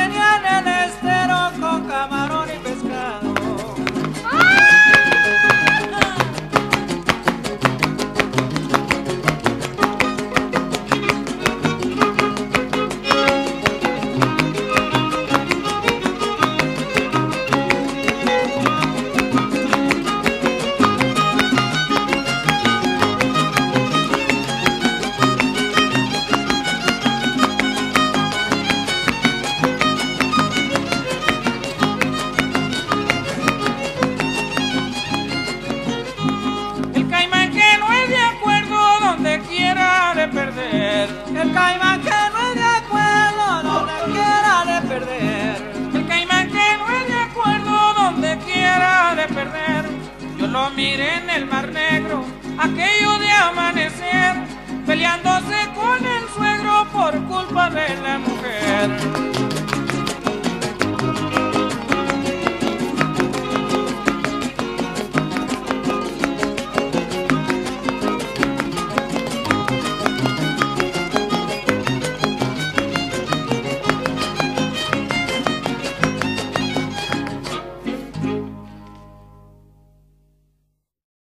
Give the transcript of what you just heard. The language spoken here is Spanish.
venía en el estero con camarón y pescado. El caimán que no es de acuerdo donde quiera de perder. El caimán que no es de acuerdo donde quiera de perder. Yo lo miré en el Mar Negro, aquello de amanecer, peleándose con el suegro por culpa de la mujer.